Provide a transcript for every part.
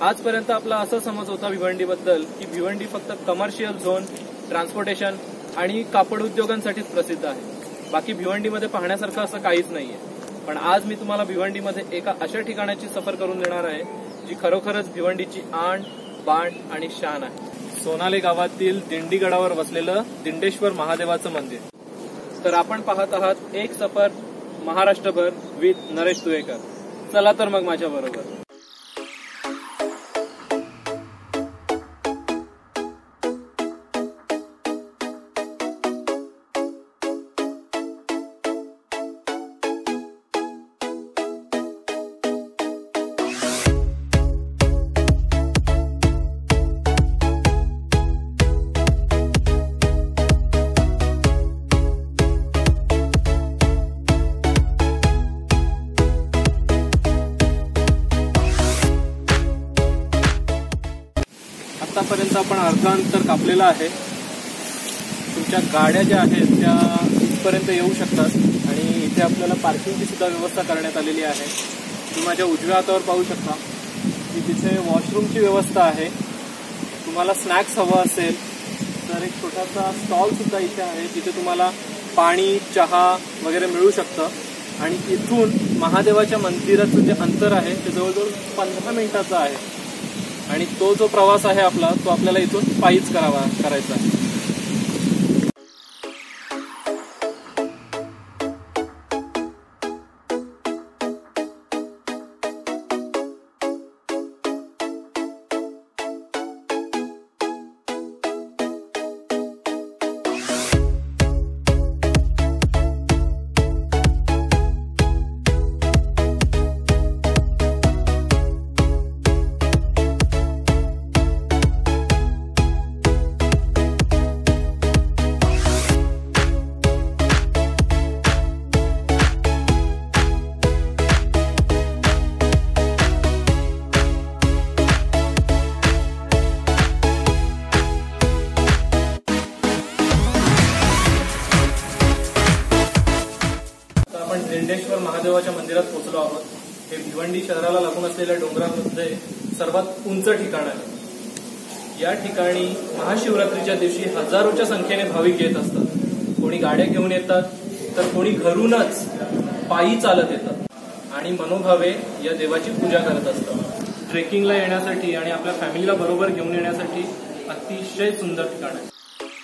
आजपर्यंत आपला असा समज होता भिवंडी बद्दल की भिवंडी फक्त कमर्शियल झोन, ट्रान्सपोर्टेशन आणि कापड उद्योगांसाठीच प्रसिद्ध आहे। बाकी भिवंडीमध्ये पाहण्यासारखं असं काहीच नाहीये। पण आज मी तुम्हाला भिवंडीमध्ये एका अशा ठिकाणाची सफर करून देणार आहे जी खरोखरच भिवंडीची आण, बाण आणि शान आहे। सोनाले गावातील दिंडीगडावर वसलेलं दिंडेश्वर महादेवाचं मंदिर। तर आपण पाहत आहात एक सफर महाराष्ट्रभर विथ नरेश तुयेकर। चला तर मग माझ्या बरोबर। आतापर्यंत आपण अर्धा अंतर कापलेलं आहे। तुमच्या गाड्या ज्या आहेत त्या इथपर्यंत येऊ शकतात आणि इथे आपल्याला पार्किंगची सुद्धा व्यवस्था करण्यात आलेली आहे। तुम्ही माझ्या उजव्या हातावर पाहू शकता की तिथे वॉशरूमची व्यवस्था आहे। तुम्हाला स्नॅक्स हवं असेल तर एक छोटासा स्टॉल सुद्धा इथे आहे जिथे तुम्हाला पाणी, चहा वगैरे मिळू शकतं। आणि इथून महादेवाच्या मंदिराचं जे अंतर आहे ते जवळजवळ 15 मिनिटाचं आहे आणि तो जो प्रवास आहे आपला तो आपल्याला इथून पायीच करायचा आहे। दिंडेश्वर महादेवाच्या मंदिरात पोहोचलो आहोत। हे भिवंडी शहराला लागून असलेल्या डोंगरांमध्ये सर्वात उंच ठिकाण आहे। या ठिकाणी महाशिवरात्रीच्या दिवशी हजारोच्या संख्येने भाविक येत असतात। कोणी गाड्या घेऊन येतात तर कोणी घरूनच पायी चालत येतात आणि मनोभावे या देवाची पूजा करत असतात। ट्रेकिंगला येण्यासाठी आणि आपल्या फॅमिलीला बरोबर घेऊन येण्यासाठी अतिशय सुंदर ठिकाण आहे।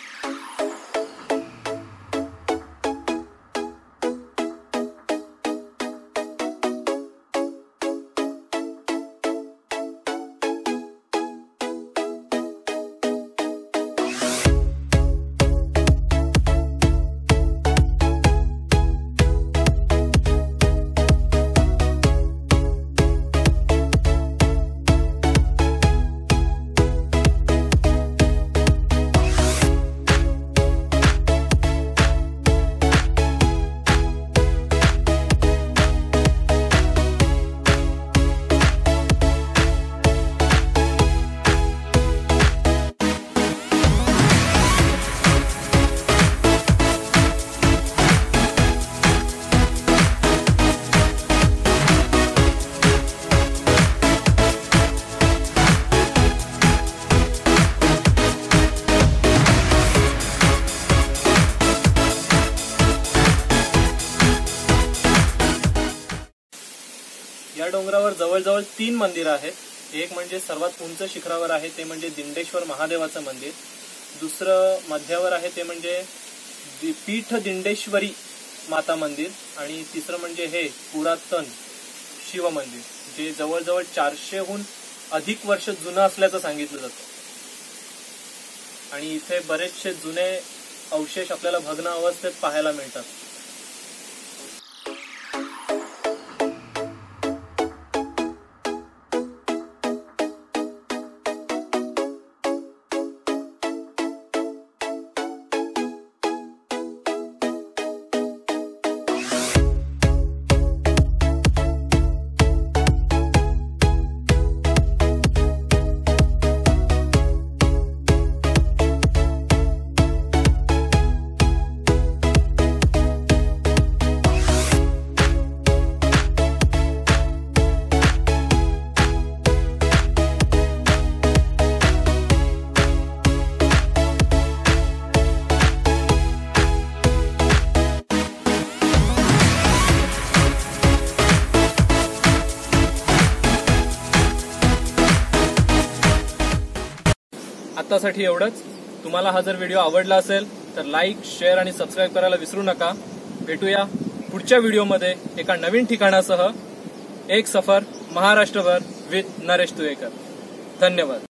या डोंगरावर जवळजवळ 3 मंदिर आहेत। एक म्हणजे सर्वात उंच शिखरावर आहे ते म्हणजे दिंडेश्वर महादेवाचं मंदिर, दुसरं मध्यावर आहे ते म्हणजे पीठ दिंडेश्वरी माता मंदिर आणि तिसरं म्हणजे हे पुरातन शिव मंदिर जे जवळजवळ 400हून अधिक वर्ष जुनं असल्याचं सांगितलं जातं। आणि इथे बरेचसे जुने अवशेष आपल्याला भग्न अवस्थेत पाहायला मिळतात। आतासाठी एवढंच. तुम्हाला हा जर व्हिडिओ आवडला असेल तर लाईक, शेअर आणि सबस्क्राईब करायला विसरू नका. भेटूया पुढच्या व्हिडिओमध्ये एका नवीन ठिकाणासह. एक सफर महाराष्ट्रभर विथ नरेश तुयेकर. धन्यवाद.